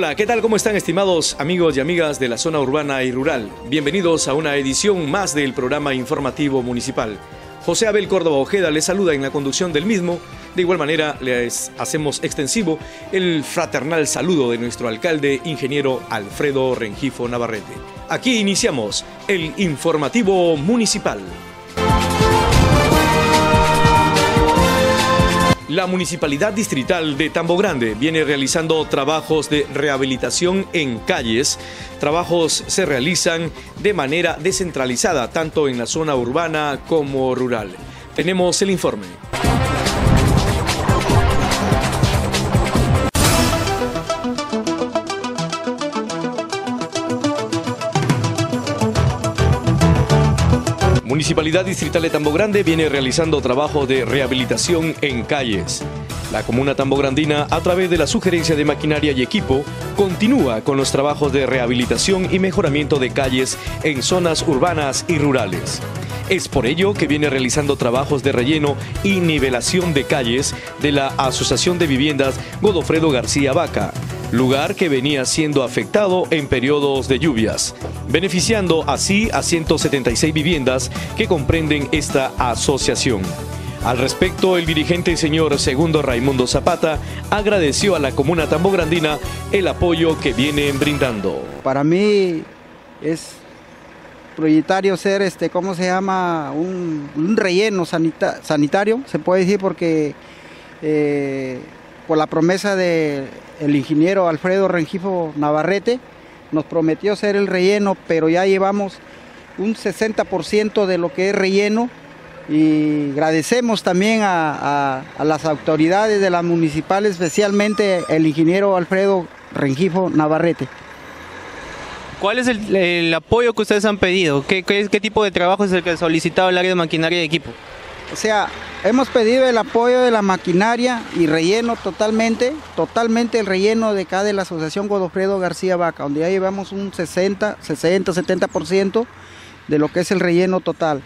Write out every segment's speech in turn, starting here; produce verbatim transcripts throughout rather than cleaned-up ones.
Hola, ¿qué tal? ¿Cómo están, estimados amigos y amigas de la zona urbana y rural? Bienvenidos a una edición más del programa informativo municipal. José Abel Córdoba Ojeda les saluda en la conducción del mismo. De igual manera, les hacemos extensivo el fraternal saludo de nuestro alcalde, ingeniero Alfredo Rengifo Navarrete. Aquí iniciamos el informativo municipal. La Municipalidad Distrital de Tambo Grande viene realizando trabajos de rehabilitación en calles. Trabajos se realizan de manera descentralizada, tanto en la zona urbana como rural. Tenemos el informe. Municipalidad Distrital de Tambo Grande viene realizando trabajo de rehabilitación en calles. La comuna tambograndina, a través de la sugerencia de maquinaria y equipo, continúa con los trabajos de rehabilitación y mejoramiento de calles en zonas urbanas y rurales. Es por ello que viene realizando trabajos de relleno y nivelación de calles de la Asociación de Viviendas Godofredo García Vaca, lugar que venía siendo afectado en periodos de lluvias, beneficiando así a ciento setenta y seis viviendas que comprenden esta asociación. Al respecto, el dirigente señor Segundo Raimundo Zapata agradeció a la comuna tambograndina el apoyo que vienen brindando. Para mí es prioritario ser, este, ¿cómo se llama? Un, un relleno sanita, sanitario, se puede decir, porque eh, por la promesa del ingeniero Alfredo Rengifo Navarrete, nos prometió ser el relleno, pero ya llevamos un sesenta por ciento de lo que es relleno, y agradecemos también a, a, a las autoridades de la municipal, especialmente el ingeniero Alfredo Rengifo Navarrete. ¿Cuál es el, el apoyo que ustedes han pedido? ¿Qué, qué, ¿Qué tipo de trabajo es el que ha solicitado el área de maquinaria y equipo? O sea, hemos pedido el apoyo de la maquinaria y relleno totalmente, totalmente el relleno de acá de la Asociación Godofredo García Vaca, donde ya llevamos un sesenta, sesenta, setenta por ciento de lo que es el relleno total.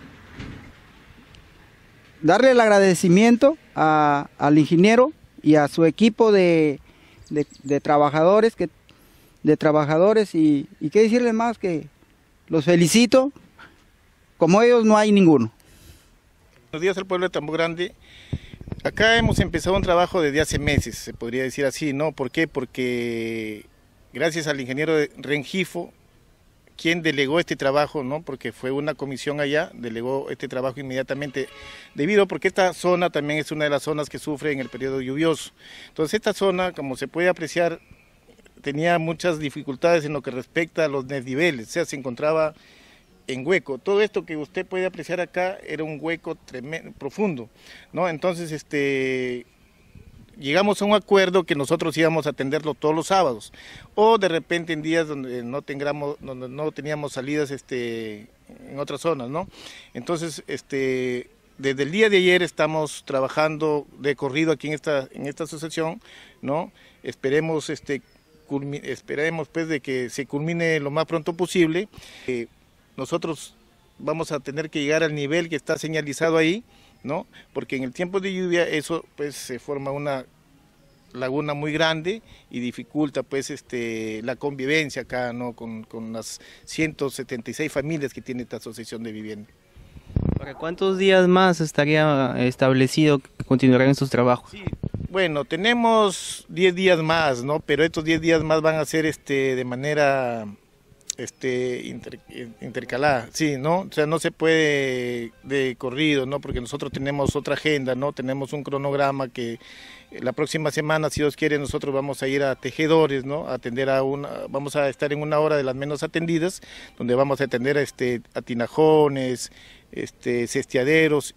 Darle el agradecimiento a, al ingeniero y a su equipo de, de, de trabajadores, que, de trabajadores y, y qué decirles más, que los felicito, como ellos no hay ninguno. Buenos días al pueblo de Tambo Grande. Acá hemos empezado un trabajo desde hace meses, se podría decir así, ¿no? ¿Por qué? Porque gracias al ingeniero Rengifo, quien delegó este trabajo, ¿no? Porque fue una comisión allá, delegó este trabajo inmediatamente, debido porque esta zona también es una de las zonas que sufre en el periodo lluvioso. Entonces esta zona, como se puede apreciar, tenía muchas dificultades en lo que respecta a los desniveles, o sea, se encontraba en hueco. Todo esto que usted puede apreciar acá era un hueco tremendo, profundo, ¿no? Entonces, este, llegamos a un acuerdo que nosotros íbamos a atenderlo todos los sábados, o de repente en días donde no tengamos, donde no teníamos salidas, este, en otras zonas, ¿no? Entonces, este, desde el día de ayer estamos trabajando de corrido aquí en esta, en esta asociación, ¿no? Esperemos, este, esperemos pues de que se culmine lo más pronto posible. Eh, nosotros vamos a tener que llegar al nivel que está señalizado ahí, ¿no? Porque en el tiempo de lluvia eso pues se forma una laguna muy grande y dificulta pues este la convivencia acá, ¿no? Con, con las ciento setenta y seis familias que tiene esta asociación de vivienda. ¿Para cuántos días más estaría establecido que continuarán estos trabajos? Sí, bueno, tenemos diez días más, ¿no? Pero estos diez días más van a ser este de manera este inter, intercalada, sí, ¿no? O sea, no se puede de corrido, ¿no? Porque nosotros tenemos otra agenda, ¿no? Tenemos un cronograma que la próxima semana, si Dios quiere, nosotros vamos a ir a tejedores, ¿no? A atender a una, vamos a estar en una hora de las menos atendidas, donde vamos a atender a, este, a tinajones, este, cesteaderos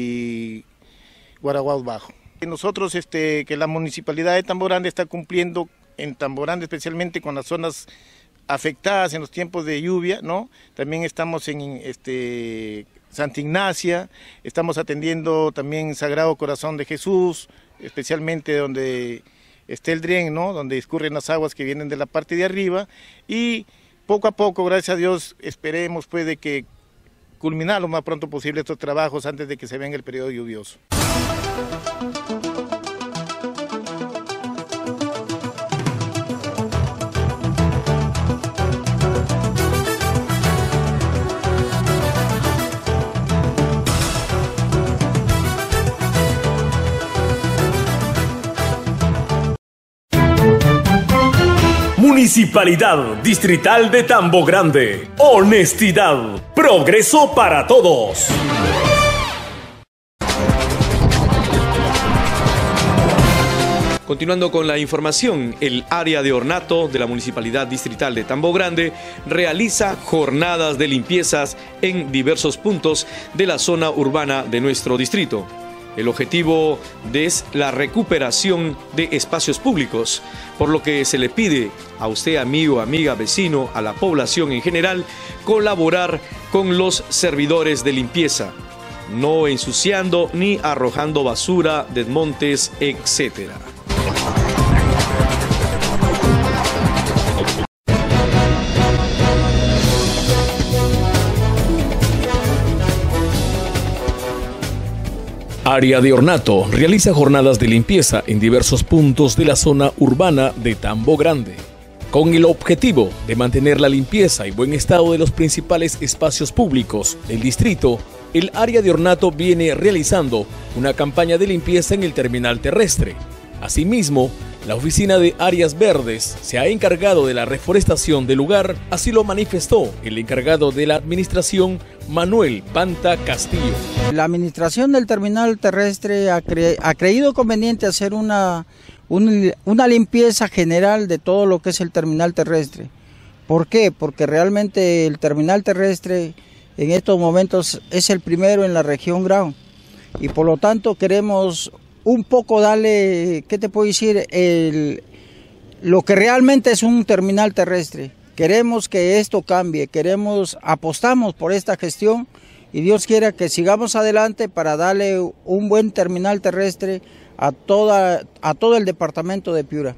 y guaraguaos bajo. Nosotros, este, que la Municipalidad de Tambo Grande está cumpliendo en Tambo Grande, especialmente con las zonas afectadas en los tiempos de lluvia, ¿no? También estamos en este, Santa Ignacia, estamos atendiendo también Sagrado Corazón de Jesús, especialmente donde está el Dren, ¿no? Donde discurren las aguas que vienen de la parte de arriba, y poco a poco, gracias a Dios, esperemos pues de que culminar lo más pronto posible estos trabajos antes de que se venga el periodo lluvioso. Municipalidad Distrital de Tambo Grande. Honestidad, progreso para todos. Continuando con la información, el área de ornato de la Municipalidad Distrital de Tambo Grande realiza jornadas de limpiezas en diversos puntos de la zona urbana de nuestro distrito. El objetivo es la recuperación de espacios públicos, por lo que se le pide a usted, amigo, amiga, vecino, a la población en general, colaborar con los servidores de limpieza, no ensuciando ni arrojando basura, desmontes, etcétera. Área de ornato realiza jornadas de limpieza en diversos puntos de la zona urbana de Tambo Grande, con el objetivo de mantener la limpieza y buen estado de los principales espacios públicos del distrito. El área de ornato viene realizando una campaña de limpieza en el terminal terrestre. Asimismo, la Oficina de Áreas Verdes se ha encargado de la reforestación del lugar, así lo manifestó el encargado de la administración, Manuel Panta Castillo. La administración del terminal terrestre ha, cre ha creído conveniente hacer una, un, una limpieza general de todo lo que es el terminal terrestre. ¿Por qué? Porque realmente el terminal terrestre en estos momentos es el primero en la región Grau y por lo tanto queremos un poco darle, ¿qué te puedo decir? El, lo que realmente es un terminal terrestre. Queremos que esto cambie, queremos, apostamos por esta gestión y Dios quiera que sigamos adelante para darle un buen terminal terrestre a, toda, a todo el departamento de Piura.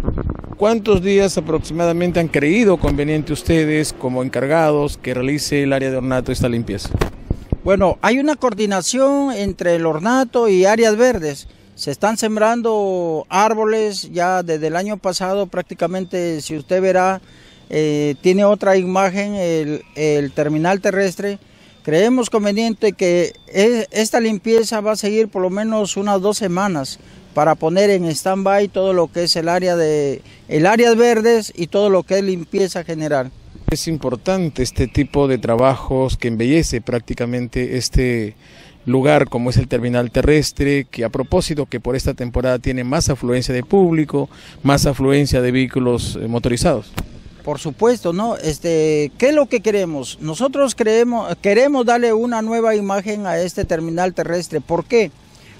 ¿Cuántos días aproximadamente han creído conveniente ustedes como encargados que realice el área de ornato esta limpieza? Bueno, hay una coordinación entre el ornato y áreas verdes. Se están sembrando árboles ya desde el año pasado prácticamente, si usted verá, eh, tiene otra imagen, el, el terminal terrestre. Creemos conveniente que es, esta limpieza va a seguir por lo menos unas dos semanas para poner en stand-by todo lo que es el área de el áreas verdes y todo lo que es limpieza general. Es importante este tipo de trabajos que embellece prácticamente este lugar como es el terminal terrestre, que a propósito que por esta temporada tiene más afluencia de público, más afluencia de vehículos motorizados. Por supuesto, ¿no? Este, ¿qué es lo que queremos? Nosotros creemos, queremos darle una nueva imagen a este terminal terrestre. ¿Por qué?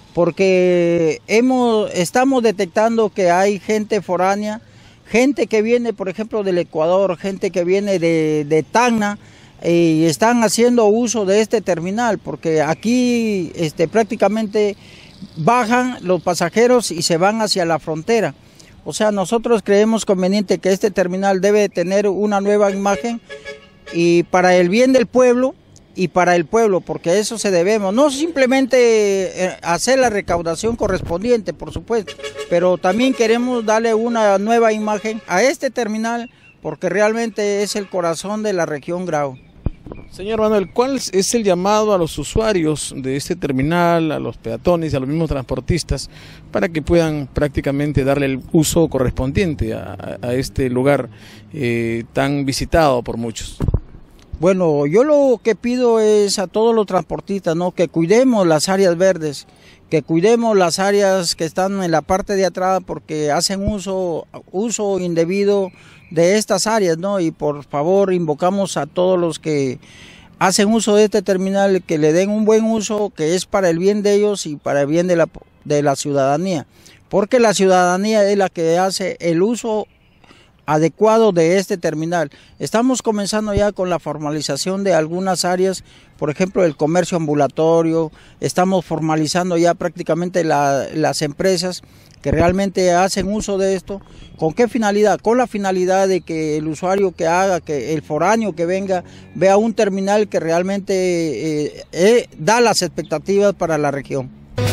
Porque hemos, estamos detectando que hay gente foránea, gente que viene, por ejemplo, del Ecuador, gente que viene de, de Tacna, y están haciendo uso de este terminal, porque aquí este, prácticamente bajan los pasajeros y se van hacia la frontera. O sea, nosotros creemos conveniente que este terminal debe tener una nueva imagen y para el bien del pueblo y para el pueblo, porque eso se debemos, no simplemente hacer la recaudación correspondiente, por supuesto, pero también queremos darle una nueva imagen a este terminal porque realmente es el corazón de la región Grau. Señor Manuel, ¿cuál es el llamado a los usuarios de este terminal, a los peatones y a los mismos transportistas para que puedan prácticamente darle el uso correspondiente a, a este lugar eh, tan visitado por muchos? Bueno, yo lo que pido es a todos los transportistas, ¿no?, que cuidemos las áreas verdes, que cuidemos las áreas que están en la parte de atrás porque hacen uso, uso indebido de estas áreas, ¿no? Y por favor invocamos a todos los que hacen uso de este terminal que le den un buen uso que es para el bien de ellos y para el bien de la, de la ciudadanía, porque la ciudadanía es la que hace el uso adecuado de este terminal. Estamos comenzando ya con la formalización de algunas áreas, por ejemplo el comercio ambulatorio, estamos formalizando ya prácticamente la, las empresas que realmente hacen uso de esto. ¿Con qué finalidad? Con la finalidad de que el usuario que haga, que el foráneo que venga, vea un terminal que realmente eh, eh, da las expectativas para la región.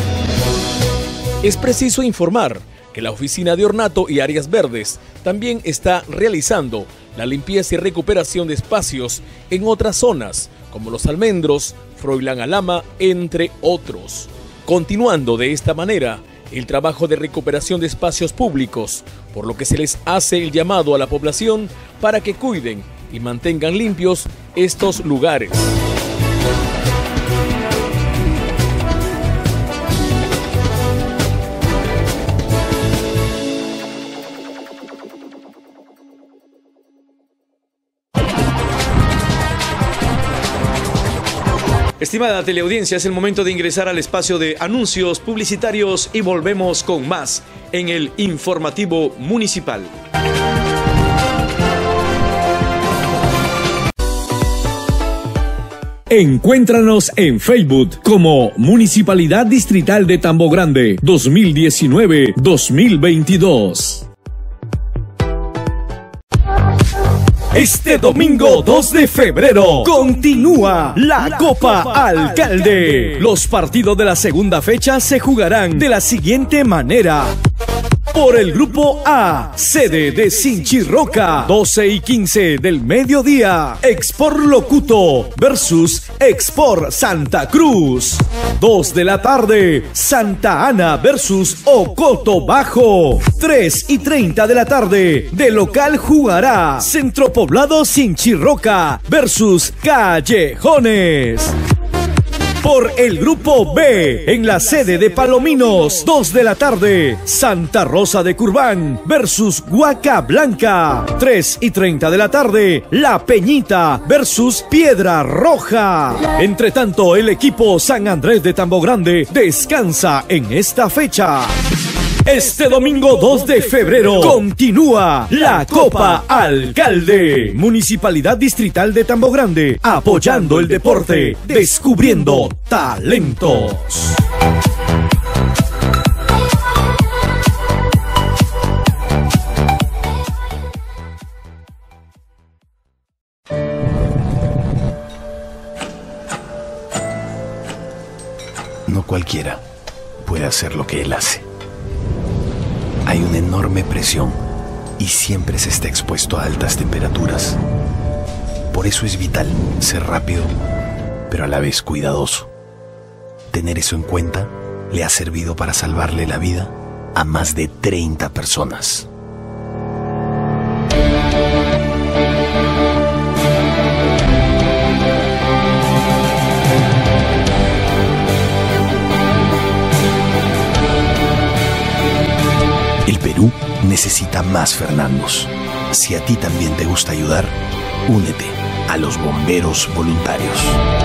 Es preciso informar que la Oficina de Ornato y Áreas Verdes también está realizando la limpieza y recuperación de espacios en otras zonas, como Los Almendros, Froilán Alama, entre otros. Continuando de esta manera, el trabajo de recuperación de espacios públicos, por lo que se les hace el llamado a la población para que cuiden y mantengan limpios estos lugares. Estimada teleaudiencia, es el momento de ingresar al espacio de anuncios publicitarios y volvemos con más en el informativo municipal. Encuéntranos en Facebook como Municipalidad Distrital de Tambo Grande dos mil diecinueve dos mil veintidós. Este domingo dos de febrero continúa la Copa Alcalde. Los partidos de la segunda fecha se jugarán de la siguiente manera. Por el grupo A, sede de Sinchirroca, doce y quince del mediodía, Expor Locuto versus Expor Santa Cruz. dos de la tarde, Santa Ana versus Ocoto Bajo. tres y treinta de la tarde, de local jugará Centro Poblado Sinchirroca versus Callejones. Por el grupo B, en la sede de Palominos, dos de la tarde, Santa Rosa de Curbán versus Huaca Blanca. tres y treinta de la tarde, La Peñita versus Piedra Roja. Entre tanto, el equipo San Andrés de Tambo Grande descansa en esta fecha. Este domingo dos de febrero continúa la Copa Alcalde. Municipalidad Distrital de Tambo Grande, apoyando el deporte, descubriendo talentos. No cualquiera puede hacer lo que él hace. Hay una enorme presión y siempre se está expuesto a altas temperaturas. Por eso es vital ser rápido, pero a la vez cuidadoso. Tener eso en cuenta le ha servido para salvarle la vida a más de treinta personas. El Perú necesita más Fernandos. Si a ti también te gusta ayudar, únete a los bomberos voluntarios.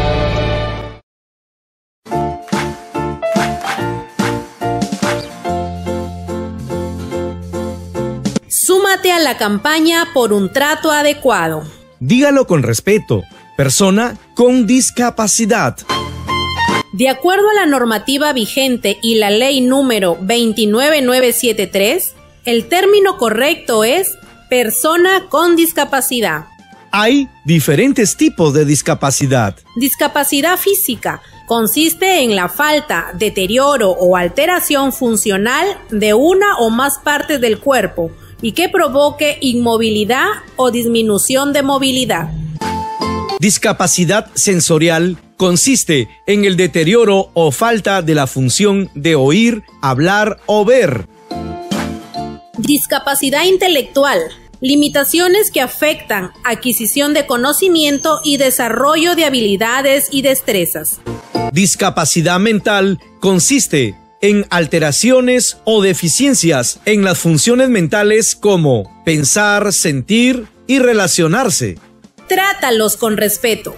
Súmate a la campaña por un trato adecuado. Dígalo con respeto. Persona con discapacidad. De acuerdo a la normativa vigente y la ley número veintinueve mil novecientos setenta y tres, el término correcto es persona con discapacidad. Hay diferentes tipos de discapacidad. Discapacidad física consiste en la falta, deterioro o alteración funcional de una o más partes del cuerpo y que provoque inmovilidad o disminución de movilidad. Discapacidad sensorial consiste en el deterioro o falta de la función de oír, hablar o ver. Discapacidad intelectual. Limitaciones que afectan adquisición de conocimiento y desarrollo de habilidades y destrezas. Discapacidad mental consiste en alteraciones o deficiencias en las funciones mentales como pensar, sentir y relacionarse. Trátalos con respeto.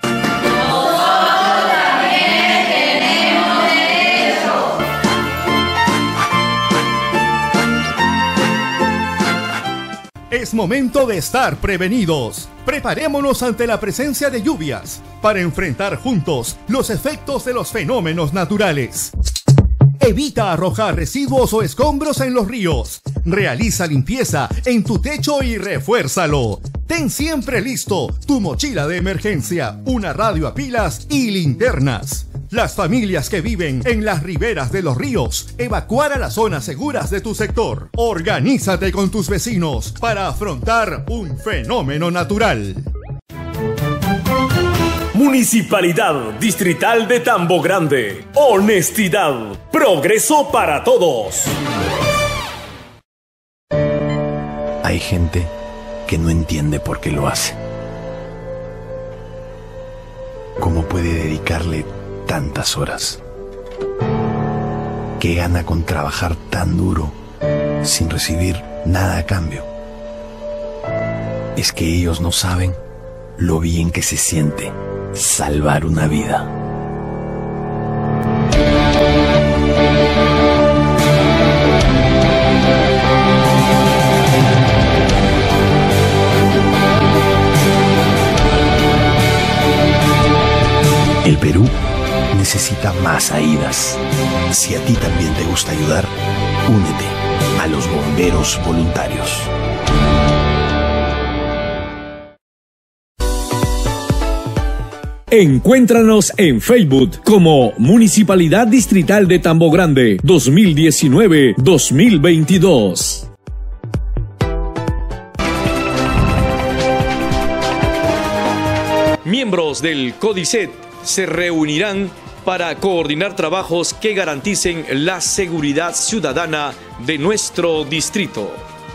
Es momento de estar prevenidos. Preparémonos ante la presencia de lluvias para enfrentar juntos los efectos de los fenómenos naturales. Evita arrojar residuos o escombros en los ríos. Realiza limpieza en tu techo y refuérzalo. Ten siempre listo tu mochila de emergencia, una radio a pilas y linternas. Las familias que viven en las riberas de los ríos, evacuar a las zonas seguras de tu sector. Organízate con tus vecinos para afrontar un fenómeno natural. Municipalidad Distrital de Tambo Grande. Honestidad. Progreso para todos. Hay gente que no entiende por qué lo hace. ¿Cómo puede dedicarle tantas horas? ¿Qué gana con trabajar tan duro sin recibir nada a cambio? Es que ellos no saben lo bien que se siente salvar una vida. El Perú necesita más AIDAS. Si a ti también te gusta ayudar, únete a los bomberos voluntarios. Encuéntranos en Facebook como Municipalidad Distrital de Tambo Grande dos mil diecinueve dos mil veintidós. Miembros del CODICET se reunirán para coordinar trabajos que garanticen la seguridad ciudadana de nuestro distrito.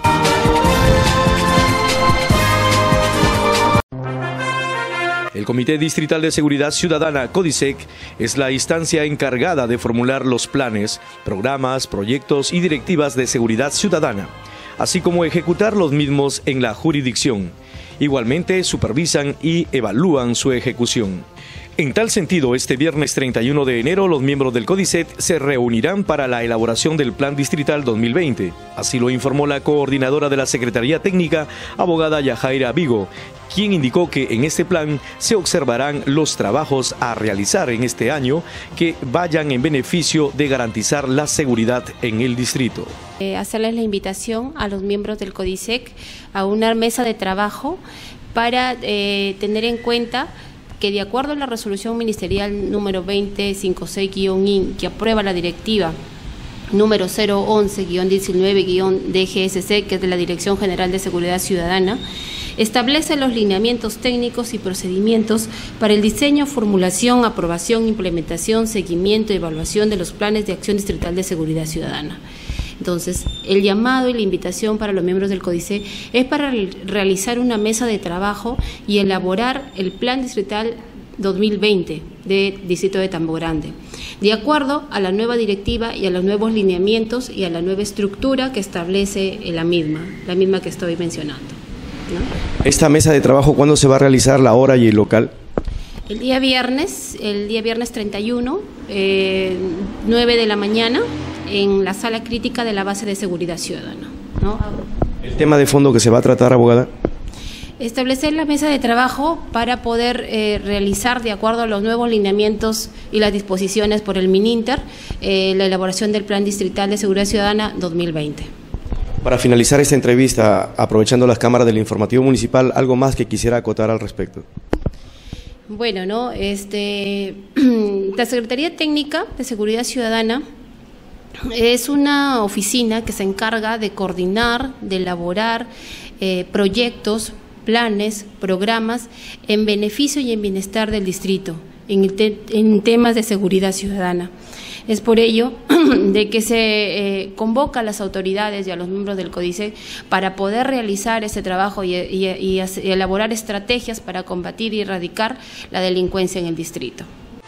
El Comité Distrital de Seguridad Ciudadana, CODISEC, es la instancia encargada de formular los planes, programas, proyectos y directivas de seguridad ciudadana, así como ejecutar los mismos en la jurisdicción. Igualmente, supervisan y evalúan su ejecución. En tal sentido, este viernes treinta y uno de enero, los miembros del CODICET se reunirán para la elaboración del Plan Distrital dos mil veinte. Así lo informó la coordinadora de la Secretaría Técnica, abogada Yajaira Vigo, quien indicó que en este plan se observarán los trabajos a realizar en este año que vayan en beneficio de garantizar la seguridad en el distrito. Eh, hacerles la invitación a los miembros del CODICEC a una mesa de trabajo para eh, tener en cuenta que de acuerdo a la resolución ministerial número veinte cincuenta y seis guion I N que aprueba la directiva número cero once guion diecinueve guion D G S C, que es de la Dirección General de Seguridad Ciudadana, establece los lineamientos técnicos y procedimientos para el diseño, formulación, aprobación, implementación, seguimiento y evaluación de los planes de acción distrital de seguridad ciudadana. Entonces, el llamado y la invitación para los miembros del CODICET es para realizar una mesa de trabajo y elaborar el Plan Distrital dos mil veinte del Distrito de Tambo Grande, de acuerdo a la nueva directiva y a los nuevos lineamientos y a la nueva estructura que establece la misma, la misma que estoy mencionando, ¿no? ¿Esta mesa de trabajo cuándo se va a realizar, la hora y el local? El día viernes, el día viernes treinta y uno, eh, nueve de la mañana, en la sala crítica de la base de seguridad ciudadana, ¿no? ¿El tema de fondo que se va a tratar, abogada? Establecer la mesa de trabajo para poder eh, realizar, de acuerdo a los nuevos lineamientos y las disposiciones por el MININTER, eh, la elaboración del Plan Distrital de Seguridad Ciudadana dos mil veinte. Para finalizar esta entrevista, aprovechando las cámaras del informativo municipal, ¿algo más que quisiera acotar al respecto? Bueno, no, este, la Secretaría Técnica de Seguridad Ciudadana es una oficina que se encarga de coordinar, de elaborar eh, proyectos, planes, programas en beneficio y en bienestar del distrito, en, te, en temas de seguridad ciudadana. Es por ello de que se eh, convoca a las autoridades y a los miembros del CODICET para poder realizar ese trabajo y, y, y, y elaborar estrategias para combatir y erradicar la delincuencia en el distrito.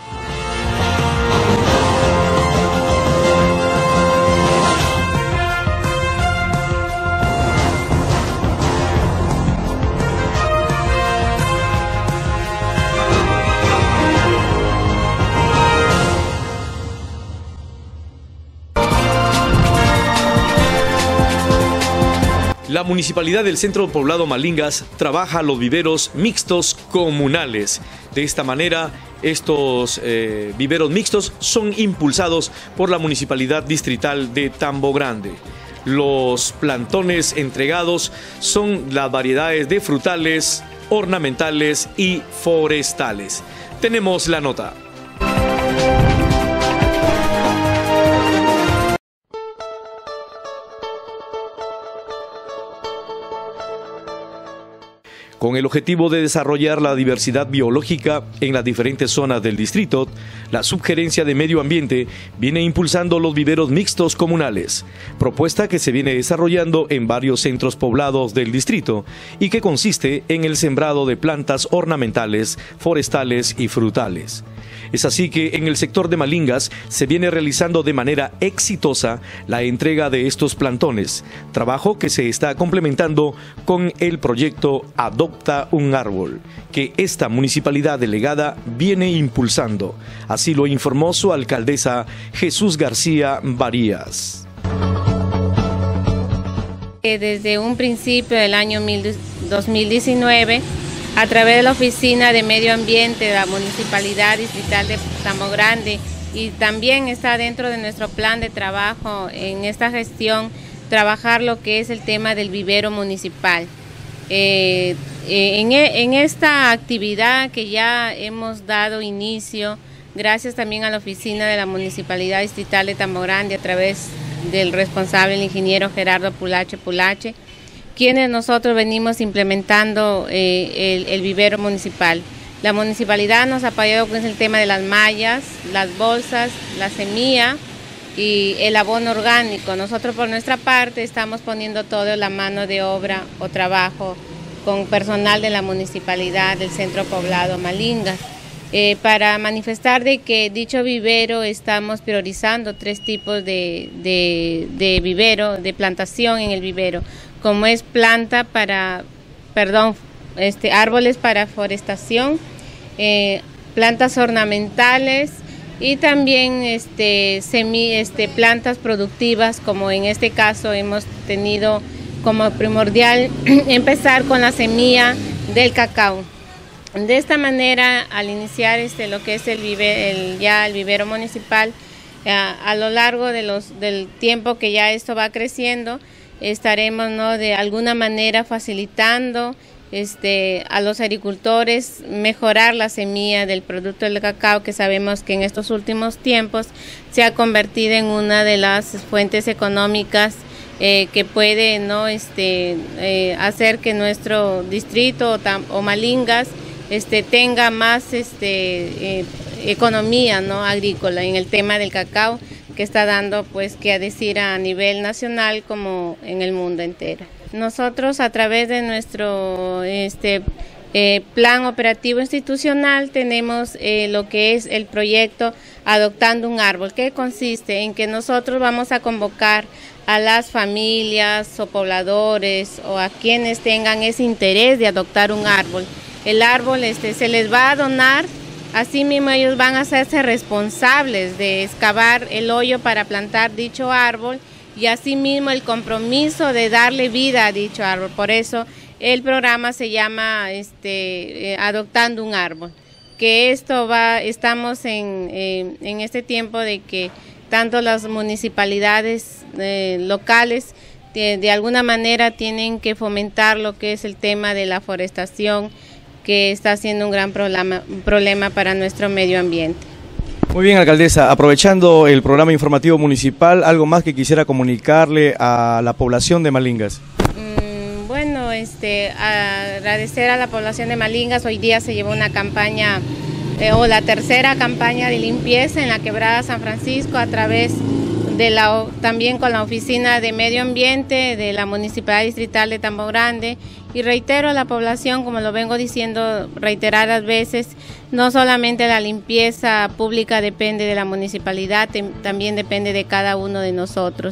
La Municipalidad del Centro Poblado Malingas trabaja los viveros mixtos comunales. De esta manera, estos eh, viveros mixtos son impulsados por la Municipalidad Distrital de Tambo Grande. Los plantones entregados son las variedades de frutales, ornamentales y forestales. Tenemos la nota. Con el objetivo de desarrollar la diversidad biológica en las diferentes zonas del distrito, la Subgerencia de Medio Ambiente viene impulsando los viveros mixtos comunales, propuesta que se viene desarrollando en varios centros poblados del distrito y que consiste en el sembrado de plantas ornamentales, forestales y frutales. Es así que en el sector de Malingas se viene realizando de manera exitosa la entrega de estos plantones, trabajo que se está complementando con el proyecto Adopta un Árbol, que esta municipalidad delegada viene impulsando. Así lo informó su alcaldesa Jesús García Varías. Desde un principio del año dos mil diecinueve, a través de la Oficina de Medio Ambiente de la Municipalidad Distrital de Tambo Grande, y también está dentro de nuestro plan de trabajo en esta gestión, trabajar lo que es el tema del vivero municipal. Eh, en, en esta actividad que ya hemos dado inicio, gracias también a la Oficina de la Municipalidad Distrital de Tambo Grande, a través del responsable, el ingeniero Gerardo Pulache Pulache, quienes nosotros venimos implementando eh, el, el vivero municipal. La municipalidad nos ha apoyado con el tema de las mallas, las bolsas, la semilla y el abono orgánico. Nosotros por nuestra parte estamos poniendo todo la mano de obra o trabajo con personal de la municipalidad del centro poblado Malingas, eh, para manifestar de que dicho vivero estamos priorizando tres tipos de, de, de vivero, de plantación en el vivero, como es planta para, perdón, este, árboles para forestación, eh, plantas ornamentales y también este, semi, este, plantas productivas, como en este caso hemos tenido como primordial empezar con la semilla del cacao. De esta manera, al iniciar este, lo que es el, vive, el, ya el vivero municipal, eh, a lo largo de los, del tiempo que ya esto va creciendo, estaremos, ¿no?, de alguna manera facilitando este, a los agricultores mejorar la semilla del producto del cacao, que sabemos que en estos últimos tiempos se ha convertido en una de las fuentes económicas eh, que puede, ¿no?, este, eh, hacer que nuestro distrito o, tam, o Malingas este, tenga más este, eh, economía, ¿no?, agrícola en el tema del cacao, que está dando pues que a decir a nivel nacional como en el mundo entero. Nosotros a través de nuestro este, eh, plan operativo institucional tenemos eh, lo que es el proyecto Adoptando un Árbol, que consiste en que nosotros vamos a convocar a las familias o pobladores o a quienes tengan ese interés de adoptar un árbol. El árbol este, se les va a donar. Asimismo, ellos van a hacerse responsables de excavar el hoyo para plantar dicho árbol y asimismo el compromiso de darle vida a dicho árbol. Por eso el programa se llama este, eh, Adoptando un Árbol. Que esto va, estamos en, eh, en este tiempo de que tanto las municipalidades eh, locales de, de alguna manera tienen que fomentar lo que es el tema de la forestación, que está siendo un gran problema, un problema para nuestro medio ambiente. Muy bien, alcaldesa, aprovechando el programa informativo municipal, ¿algo más que quisiera comunicarle a la población de Malingas? Mm, bueno, este, agradecer a la población de Malingas. Hoy día se llevó una campaña, eh, o la tercera campaña de limpieza en la quebrada San Francisco, a través de la, también con la Oficina de Medio Ambiente de la Municipalidad Distrital de Tambo Grande. Y reitero a la población, como lo vengo diciendo reiteradas veces, no solamente la limpieza pública depende de la municipalidad, también depende de cada uno de nosotros.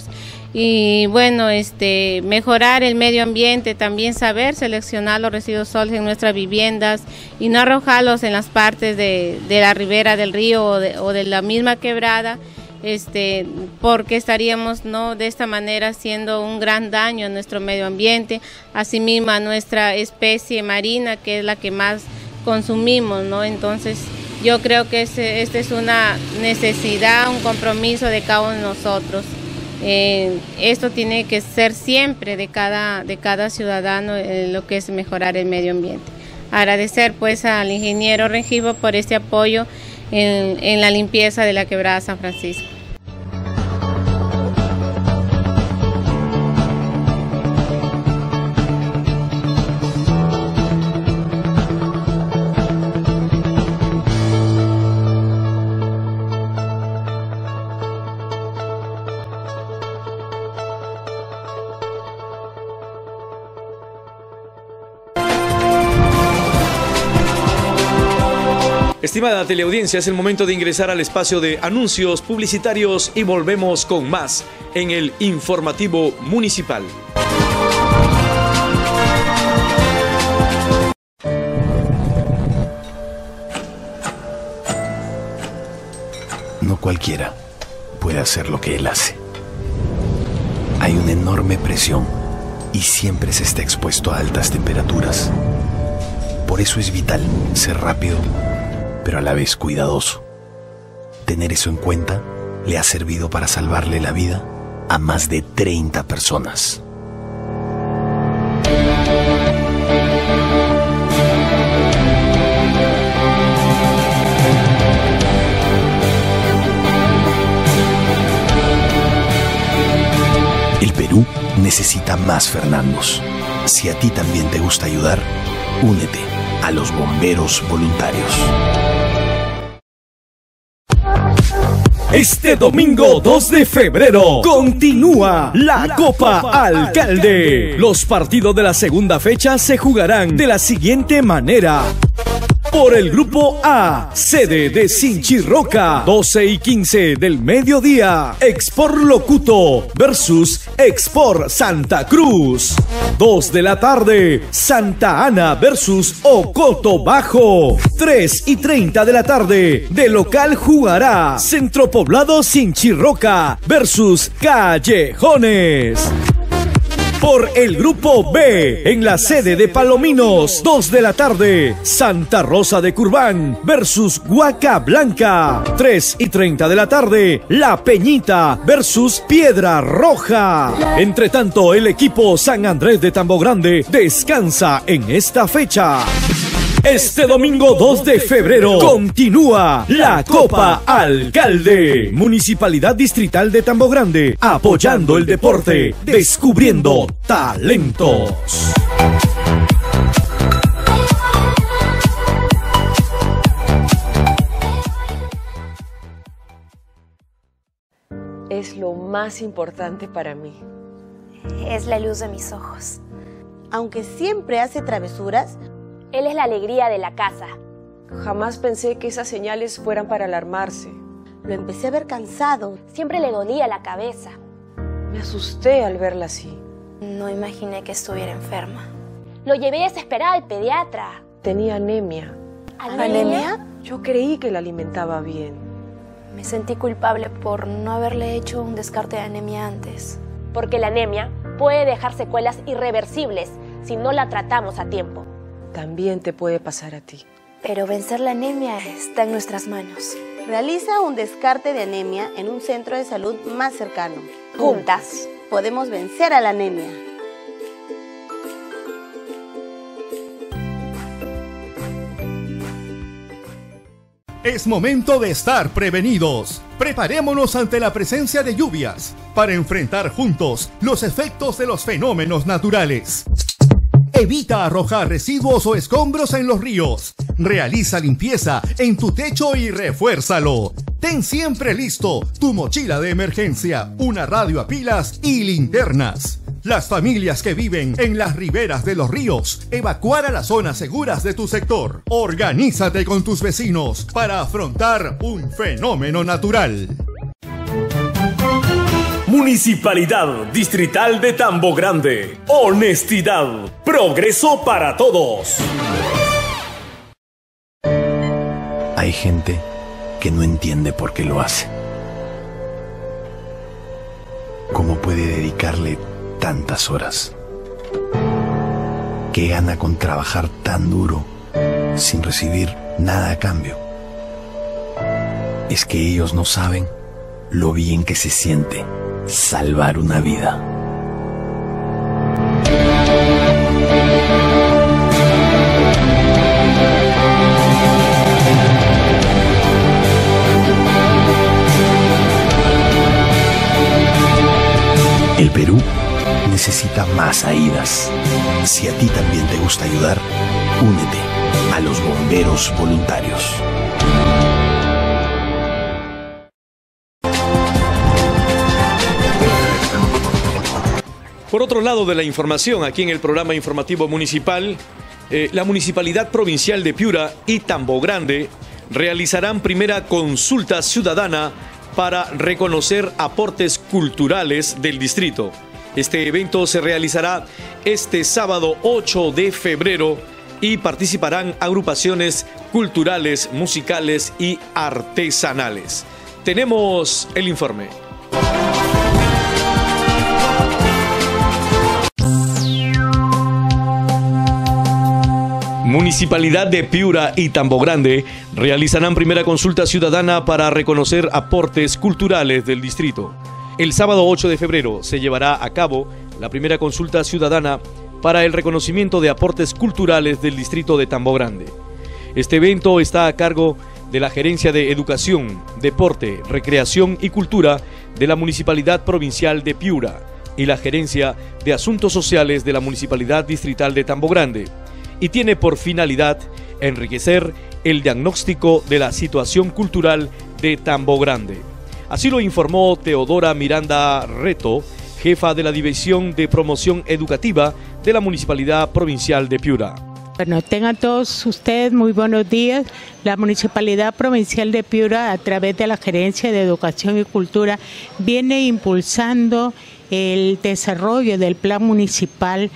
Y bueno, este, mejorar el medio ambiente, también saber seleccionar los residuos sólidos en nuestras viviendas y no arrojarlos en las partes de, de la ribera del río o de, o de la misma quebrada, Este, porque estaríamos no de esta manera haciendo un gran daño a nuestro medio ambiente, asimismo a nuestra especie marina, que es la que más consumimos, ¿no? Entonces yo creo que esta este es una necesidad, un compromiso de cada uno de nosotros. Eh, esto tiene que ser siempre de cada, de cada ciudadano, eh, lo que es mejorar el medio ambiente. Agradecer pues al ingeniero Rengifo por este apoyo en, en la limpieza de la quebrada San Francisco. Estimada teleaudiencia, es el momento de ingresar al espacio de anuncios publicitarios y volvemos con más en el informativo municipal. No cualquiera puede hacer lo que él hace. Hay una enorme presión y siempre se está expuesto a altas temperaturas. Por eso es vital ser rápido, pero a la vez cuidadoso. Tener eso en cuenta le ha servido para salvarle la vida a más de treinta personas. El Perú necesita más Fernandos. Si a ti también te gusta ayudar, únete a los bomberos voluntarios. Este domingo dos de febrero continúa la Copa Alcalde. Los partidos de la segunda fecha se jugarán de la siguiente manera. Por el grupo A, sede de Sinchirroca, doce y quince del mediodía. Expor Locuto versus Expor Santa Cruz. dos de la tarde, Santa Ana versus Ocoto Bajo. tres y treinta de la tarde, de local jugará Centro Poblado Sinchirroca versus Callejones. Por el grupo B, en la sede de Palominos, dos de la tarde, Santa Rosa de Curbán versus Huaca Blanca. tres y treinta de la tarde, La Peñita versus Piedra Roja. Entre tanto, el equipo San Andrés de Tambo Grande descansa en esta fecha. Este domingo dos de febrero continúa la Copa Alcalde. Municipalidad Distrital de Tambo Grande, apoyando el deporte, descubriendo talentos. Es lo más importante para mí. Es la luz de mis ojos. Aunque siempre hace travesuras, él es la alegría de la casa. Jamás pensé que esas señales fueran para alarmarse. Lo empecé a ver cansado. Siempre le dolía la cabeza. Me asusté al verla así. No imaginé que estuviera enferma. Lo llevé desesperada al pediatra. Tenía anemia. ¿Anemia? ¿Anemia? Yo creí que la alimentaba bien. Me sentí culpable por no haberle hecho un descarte de anemia antes. Porque la anemia puede dejar secuelas irreversibles si no la tratamos a tiempo. También te puede pasar a ti. Pero vencer la anemia está en nuestras manos. Realiza un descarte de anemia en un centro de salud más cercano. Juntas podemos vencer a la anemia. Es momento de estar prevenidos. Preparémonos ante la presencia de lluvias para enfrentar juntos los efectos de los fenómenos naturales. Evita arrojar residuos o escombros en los ríos. Realiza limpieza en tu techo y refuérzalo. Ten siempre listo tu mochila de emergencia, una radio a pilas y linternas. Las familias que viven en las riberas de los ríos, evacuar a las zonas seguras de tu sector. Organízate con tus vecinos para afrontar un fenómeno natural. Municipalidad Distrital de Tambo Grande. Honestidad. Progreso para todos. Hay gente que no entiende por qué lo hace. ¿Cómo puede dedicarle tantas horas? ¿Qué gana con trabajar tan duro sin recibir nada a cambio? Es que ellos no saben lo bien que se siente salvar una vida. El Perú necesita más AIDAS. Si a ti también te gusta ayudar, únete a los bomberos voluntarios. Por otro lado de la información, aquí en el programa informativo municipal, eh, la Municipalidad Provincial de Piura y Tambo Grande realizarán primera consulta ciudadana para reconocer aportes culturales del distrito. Este evento se realizará este sábado ocho de febrero y participarán agrupaciones culturales, musicales y artesanales. Tenemos el informe. Municipalidad de Piura y Tambo Grande realizarán primera consulta ciudadana para reconocer aportes culturales del distrito. El sábado ocho de febrero se llevará a cabo la primera consulta ciudadana para el reconocimiento de aportes culturales del distrito de Tambo Grande. Este evento está a cargo de la Gerencia de Educación, Deporte, Recreación y Cultura de la Municipalidad Provincial de Piura y la Gerencia de Asuntos Sociales de la Municipalidad Distrital de Tambo Grande, y tiene por finalidad enriquecer el diagnóstico de la situación cultural de Tambo Grande. Así lo informó Teodora Miranda Reto, jefa de la División de Promoción Educativa de la Municipalidad Provincial de Piura. Bueno, tengan todos ustedes muy buenos días. La Municipalidad Provincial de Piura, a través de la Gerencia de Educación y Cultura, viene impulsando el desarrollo del plan municipal,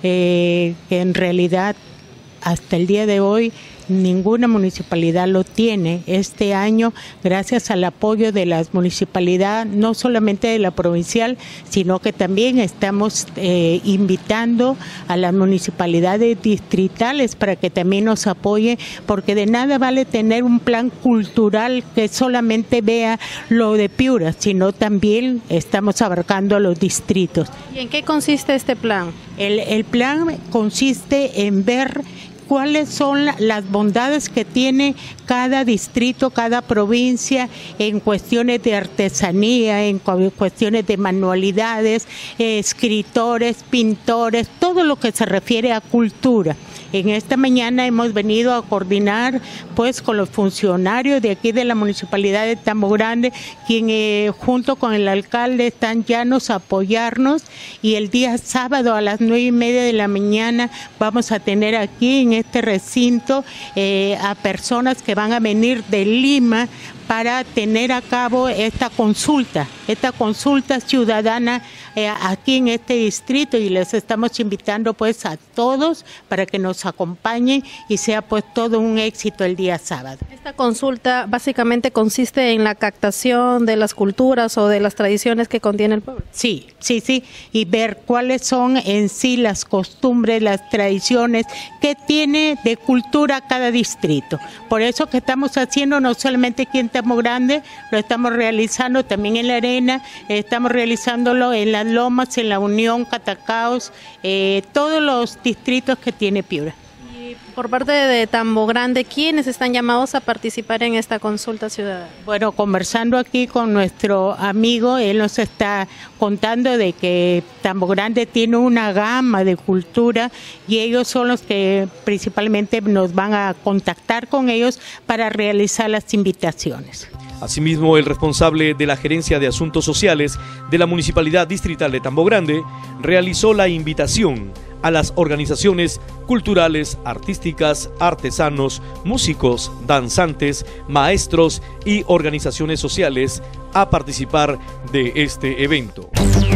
eh, que en realidad hasta el día de hoy ninguna municipalidad lo tiene. Este año, gracias al apoyo de las municipalidades, no solamente de la provincial, sino que también estamos eh, invitando a las municipalidades distritales para que también nos apoyen, porque de nada vale tener un plan cultural que solamente vea lo de Piura, sino también estamos abarcando a los distritos. ¿Y en qué consiste este plan? El, el plan consiste en ver cuáles son las bondades que tiene cada distrito, cada provincia en cuestiones de artesanía, en cuestiones de manualidades, eh, escritores, pintores, todo lo que se refiere a cultura. En esta mañana hemos venido a coordinar pues con los funcionarios de aquí de la Municipalidad de Tambo Grande, quien eh, junto con el alcalde están llanos a apoyarnos, y el día sábado a las nueve y media de la mañana vamos a tener aquí en este recinto eh, a personas que van a venir de Lima para tener a cabo esta consulta, esta consulta ciudadana eh, aquí en este distrito, y les estamos invitando pues a todos para que nos acompañen y sea pues todo un éxito el día sábado. Esta consulta básicamente consiste en la captación de las culturas o de las tradiciones que contiene el pueblo. Sí, sí, sí, y ver cuáles son en sí las costumbres, las tradiciones que tiene de cultura cada distrito. Por eso que estamos haciendo no solamente aquí en Tambo Grande, lo estamos realizando también en La Arena, eh, estamos realizándolo en Las Lomas, en La Unión, Catacaos, eh, todos los distritos que tiene Piura. Y por parte de Tambo Grande, ¿quiénes están llamados a participar en esta consulta ciudadana? Bueno, conversando aquí con nuestro amigo, él nos está contando de que Tambo Grande tiene una gama de cultura y ellos son los que principalmente nos van a contactar con ellos para realizar las invitaciones. Asimismo, el responsable de la Gerencia de Asuntos Sociales de la Municipalidad Distrital de Tambo Grande realizó la invitación a las organizaciones culturales, artísticas, artesanos, músicos, danzantes, maestros y organizaciones sociales a participar de este evento.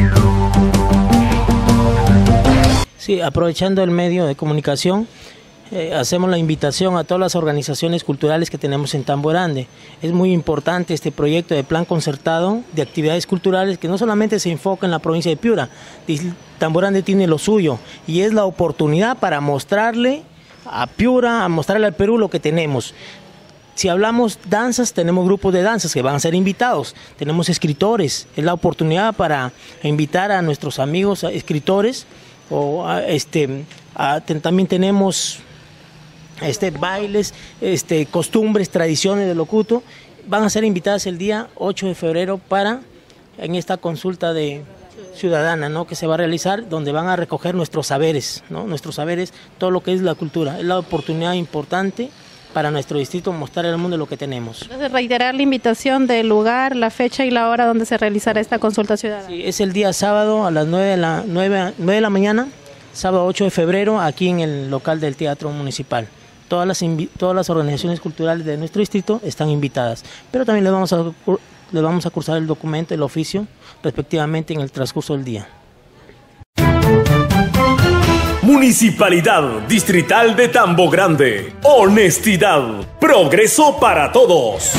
Sí, aprovechando el medio de comunicación, Eh, hacemos la invitación a todas las organizaciones culturales que tenemos en Tambo Grande. Es muy importante este proyecto de plan concertado de actividades culturales que no solamente se enfoca en la provincia de Piura. Tambo Grande tiene lo suyo y es la oportunidad para mostrarle a Piura, a mostrarle al Perú lo que tenemos. Si hablamos danzas, tenemos grupos de danzas que van a ser invitados, tenemos escritores, es la oportunidad para invitar a nuestros amigos a escritores, o a, este, a, ten, también tenemos Este, bailes, este, costumbres, tradiciones de Locuto, van a ser invitadas el día ocho de febrero para en esta consulta de ciudadana, ¿no?, que se va a realizar, donde van a recoger nuestros saberes, ¿no?, nuestros saberes, todo lo que es la cultura. Es la oportunidad importante para nuestro distrito mostrar al mundo lo que tenemos. Entonces, reiterar la invitación del lugar, la fecha y la hora donde se realizará esta consulta ciudadana. Sí, es el día sábado a las nueve de la, nueve, nueve de la mañana, sábado ocho de febrero, aquí en el local del Teatro Municipal. todas las, todas las organizaciones culturales de nuestro distrito están invitadas. Pero también les vamos a, les vamos a cursar el documento, el oficio, respectivamente en el transcurso del día. Municipalidad Distrital de Tambo Grande. Honestidad. Progreso para todos.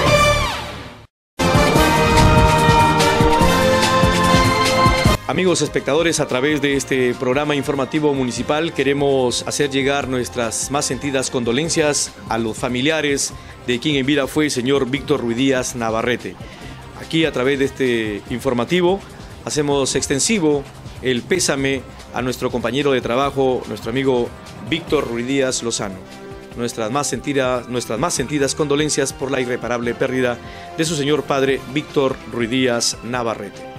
Amigos espectadores, a través de este programa informativo municipal queremos hacer llegar nuestras más sentidas condolencias a los familiares de quien en vida fue el señor Víctor Ruiz Díaz Navarrete. Aquí a través de este informativo hacemos extensivo el pésame a nuestro compañero de trabajo, nuestro amigo Víctor Ruiz Díaz Lozano. Nuestras más sentidas, nuestras más sentidas condolencias por la irreparable pérdida de su señor padre Víctor Ruiz Díaz Navarrete.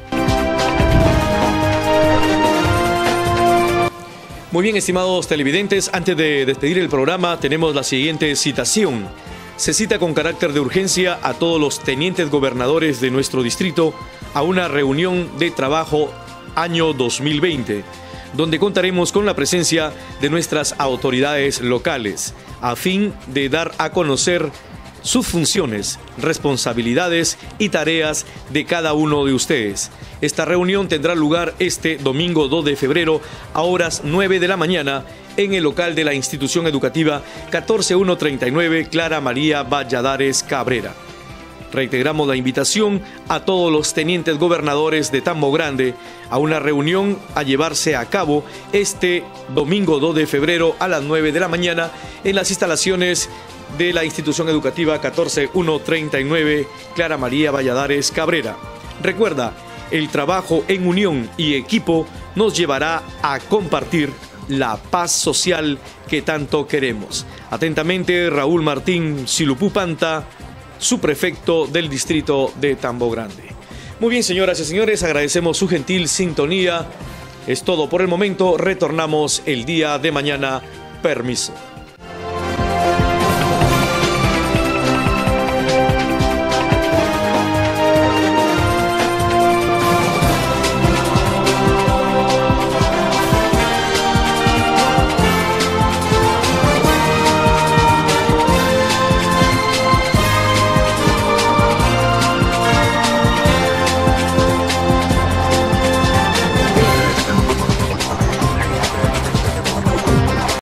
Muy bien, estimados televidentes, antes de despedir el programa tenemos la siguiente citación. Se cita con carácter de urgencia a todos los tenientes gobernadores de nuestro distrito a una reunión de trabajo año dos mil veinte, donde contaremos con la presencia de nuestras autoridades locales, a fin de dar a conocer sus funciones, responsabilidades y tareas de cada uno de ustedes. Esta reunión tendrá lugar este domingo dos de febrero a horas nueve de la mañana en el local de la institución educativa catorce mil ciento treinta y nueve Clara María Valladares Cabrera. Reiteramos la invitación a todos los tenientes gobernadores de Tambo Grande a una reunión a llevarse a cabo este domingo dos de febrero a las nueve de la mañana en las instalaciones de la institución educativa catorce mil ciento treinta y nueve Clara María Valladares Cabrera. Recuerda, el trabajo en unión y equipo nos llevará a compartir la paz social que tanto queremos. Atentamente, Raúl Martín Silupupanta, subprefecto del distrito de Tambo Grande. Muy bien, señoras y señores, agradecemos su gentil sintonía. Es todo por el momento. Retornamos el día de mañana. Permiso.